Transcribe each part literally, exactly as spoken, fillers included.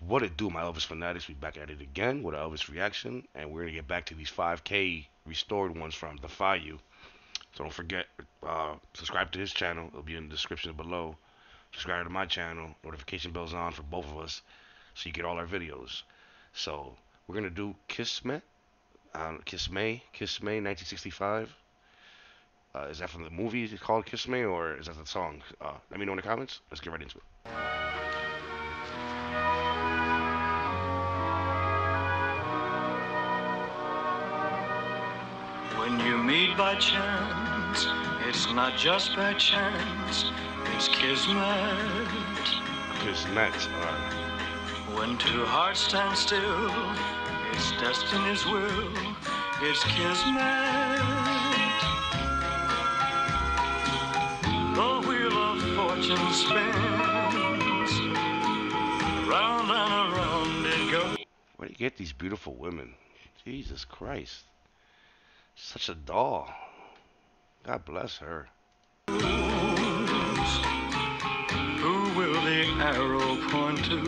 What it do, my Elvis fanatics? We back at it again with an Elvis reaction, and we're gonna get back to these five K restored ones from Defy You. So don't forget, uh, subscribe to his channel. It'll be in the description below. Subscribe to my channel. Notification bells on for both of us, so you get all our videos. So we're gonna do Kismet, uh, Kismet, Kismet, nineteen sixty-five. Uh, is that from the movie called Kismet, or is that the song? Uh, let me know in the comments. Let's get right into it. When you meet by chance, it's not just by chance, it's Kismet. Kismet. Uh, When two hearts stand still, it's destiny's will, it's Kismet. The wheel of fortune spins, round and around it goes. where do you get these beautiful women? Jesus Christ. Such a doll. God bless her. Who will the arrow point to?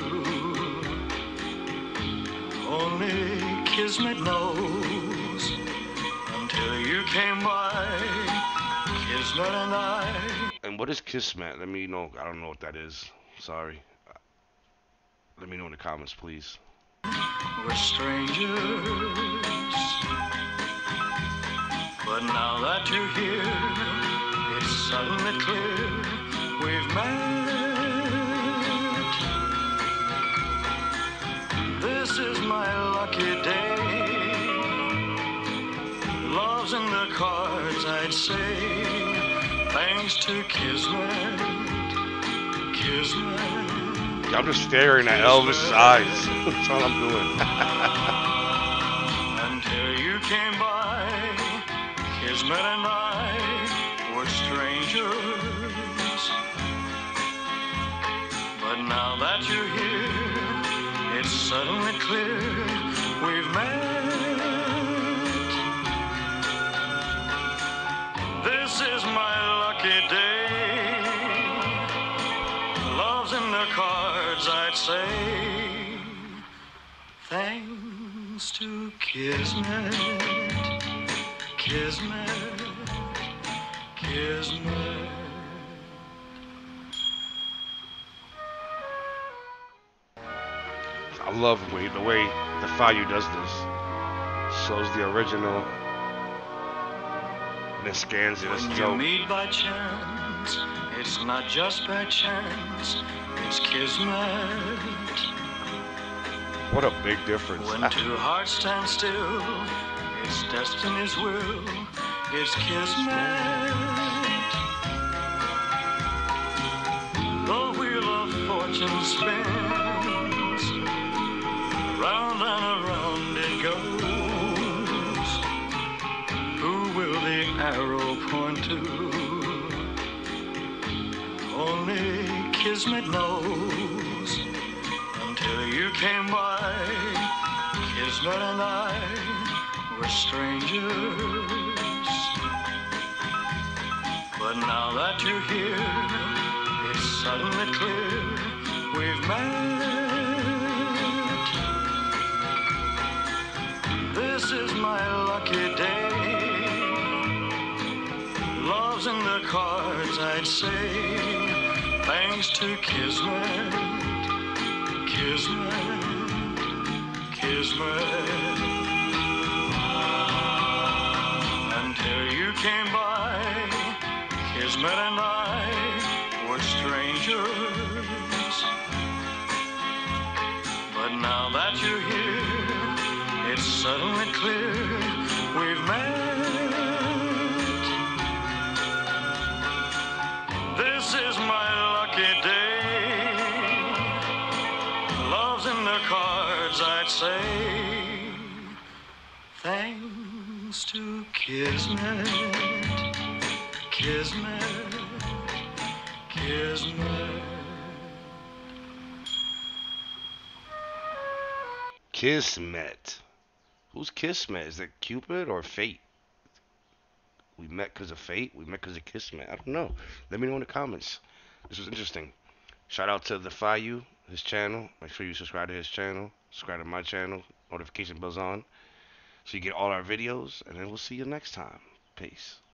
Only Kismet knows. Until you came by, Kismet and I. And what is Kismet? Let me know. I don't know what that is. Sorry. Let me know in the comments, please. We're strangers. But now that you're here, it's suddenly clear we've met. This is my lucky day. Love's in the cards, I'd say. Thanks to Kismet, Kismet. I'm just staring at Elvis's eyes. That's all I'm doing. Until you came by, Kismet and I were strangers. But now that you're here, it's suddenly clear we've met. This is my lucky day. Love's in the cards, I'd say. Thanks to Kismet, Kismet, Kismet. I love the way the way the Fayu does this. Shows the original and then scans it. That's When you dope. meet by chance, it's not just by chance, it's Kismet. What a big difference. When two hearts stand still, it's destiny's will, it's Kismet. The wheel of fortune spins, round and around it goes. Who will the arrow point to? Only Kismet knows. Until you came by, Kismet and I were strangers. But now that you're here, it's suddenly clear we've met. This is my lucky day. Love's in the cards, I'd say. Thanks to Kismet, Kismet, Kismet. Until you came by, Kismet and I were strangers. But now that you're here, it's suddenly clear we've met. This is my lucky day. Love's in the cards, I'd say. Thanks to Kismet, Kismet, Kismet. Kismet. Who's Kismet? Is it Cupid or Fate? We met because of fate. We met because of Kismet. I don't know. Let me know in the comments. This was interesting. Shout out to the Fayu. his channel. Make sure you subscribe to his channel. Subscribe to my channel. Notification bells on so you get all our videos. And then we'll see you next time. Peace.